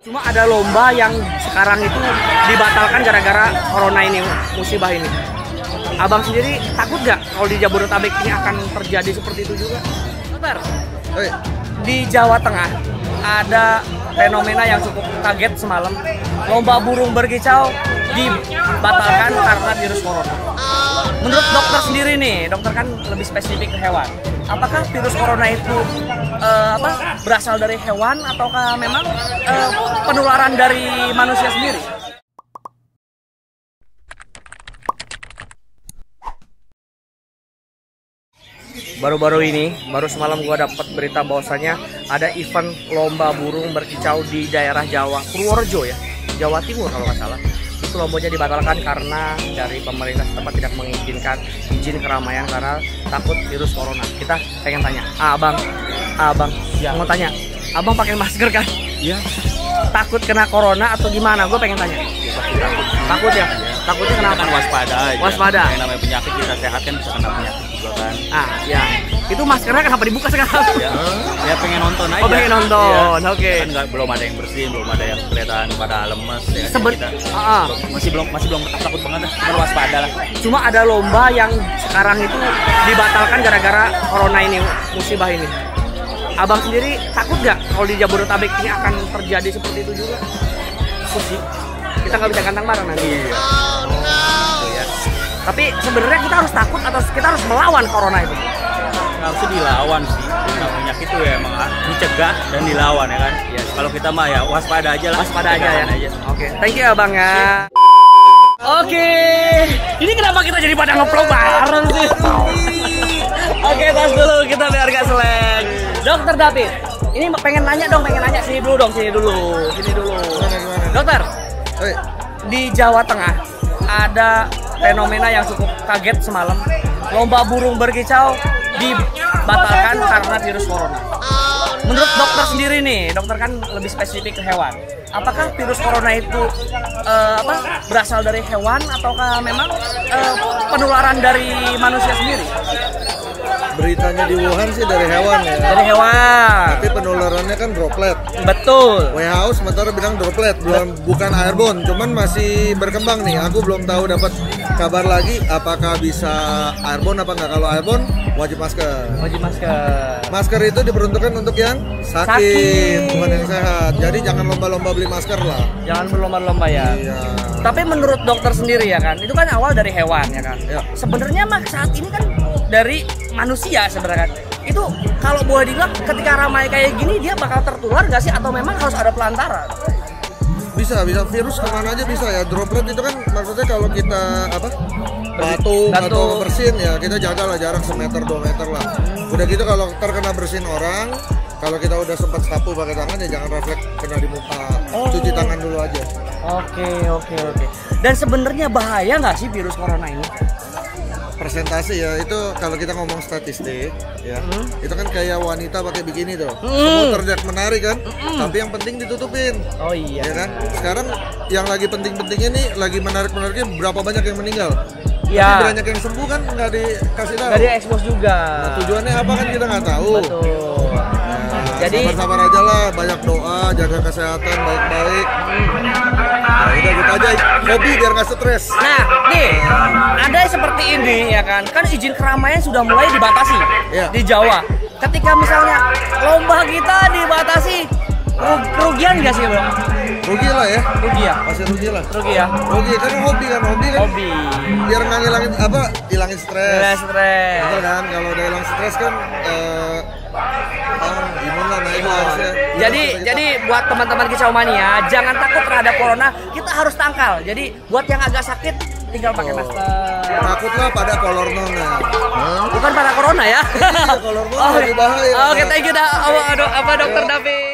Cuma ada lomba yang sekarang itu dibatalkan gara-gara corona ini, musibah ini. Abang sendiri takut nggak kalau di Jabodetabek ini akan terjadi seperti itu juga? Dokter, di Jawa Tengah ada fenomena yang cukup kaget semalam. Lomba burung berkicau dibatalkan karena virus corona. Menurut dokter sendiri nih, dokter kan lebih spesifik ke hewan. Apakah virus corona itu berasal dari hewan ataukah memang penularan dari manusia sendiri? Baru semalam gua dapat berita bahwasanya ada event lomba burung berkicau di daerah Jawa, Purworejo ya, Jawa Timur kalau nggak salah. Itu lombanya dibatalkan karena dari pemerintah setempat tidak mengizinkan izin keramaian karena takut virus corona. Kita pengen tanya, abang ya. Mau tanya, abang pakai masker kan? Iya. Takut kena corona atau gimana? Gue pengen tanya. Takut ya? Takutnya kenapa? Waspada aja. Waspada. Yang namanya penyakit kita sehat kan bisa kena penyakit juga kan. Ya. Itu maskernya kenapa dibuka sekarang? Ya pengen nonton aja. Oh, pengen nonton. Ya. Oke. Kan belum ada yang bersih, belum ada yang kelihatan pada lemes ya. Masih belum takut banget dah. Cuma waspada lah. Cuma ada lomba yang sekarang itu dibatalkan gara-gara corona ini, musibah ini. Abang sendiri takut nggak kalau di Jabodetabek ini akan terjadi seperti itu juga? Sih. Kita nggak bisa gantang bareng nanti. Iya. Ya. Tapi sebenarnya kita harus takut atau kita harus melawan corona itu? Harusnya dilawan sih. Nah, penyakit itu ya emang dicegah dan dilawan ya kan. Ya, kalau kita mah ya waspada aja lah. Waspada aja ya. Oke. Thank you abang ya. Oke. Ini kenapa kita jadi pada ngeplok bareng sih? Oke, tas dulu kita biar gak selek. Dokter David, ini pengen nanya sini dulu. Dokter, di Jawa Tengah ada fenomena yang cukup kaget semalam. Lomba burung berkicau dibatalkan karena virus corona. Menurut dokter sendiri nih, dokter kan lebih spesifik ke hewan. Apakah virus corona itu berasal dari hewan ataukah memang penularan dari manusia sendiri? Beritanya di Wuhan sih dari hewan ya. Dari hewan. Tapi penularannya kan droplet. Betul. WHO sementara bilang droplet, bukan airborne, cuman masih berkembang nih. Aku belum tahu dapat kabar lagi apakah bisa airborne apa nggak. Kalau airborne wajib masker. Wajib masker. Masker itu diperuntukkan untuk yang sakit, bukan yang sehat. Jadi jangan lomba-lomba beli masker lah. Jangan berlomba-lomba ya. Iya. Tapi menurut dokter sendiri ya kan, itu kan awal dari hewan ya kan. Ya. Sebenarnya mah saat ini kan dari manusia sebenarnya kan. Itu kalau boleh dibilang ketika ramai kayak gini dia bakal tertular nggak sih atau memang harus ada pelantara? Bisa virus kemana aja bisa ya. Droplet itu kan maksudnya kalau kita batuk atau bersin ya kita jagalah jarak 1 meter 2 meter lah. Udah gitu kalau terkena bersin orang, kalau kita udah sempat sapu pakai tangan ya jangan refleks kena di muka. Cuci tangan dulu aja. Oke. Dan sebenarnya bahaya nggak sih virus corona ini? Persentase ya itu kalau kita ngomong statistik ya itu kan kayak wanita pakai bikini tuh semua terlihat menarik kan tapi yang penting ditutupin. Oh iya ya kan sekarang yang lagi penting-pentingnya nih lagi menariknya berapa banyak yang meninggal ya. Tapi banyak yang sembuh kan nggak dikasih tahu, nggak di-expose juga. Nah, tujuannya apa kan kita nggak tahu. Betul. Jadi sabar aja lah, banyak doa, jaga kesehatan baik-baik. Nah, udah gitu aja, hobi biar nggak stres. Nah, nih ada seperti ini ya kan izin keramaian sudah mulai dibatasi di Jawa. Ketika misalnya lomba kita dibatasi, kerugian nggak sih bro? Rugi lah ya. Rugi ya? Pasti rugi lah. Rugi ya? Rugi kan hobi kan. Biar nggak hilangin stres. Betul kan? Kalau udah hilang stres kan gimana naik harusnya. Jadi buat teman-teman Kicau Mania jangan takut terhadap corona, kita harus tangkal. Jadi buat yang agak sakit tinggal pakai masker. Takutlah pada kolor nona. Bukan pada corona ya. Kolor nona lebih bahaya. Oke, thank you Dokter David.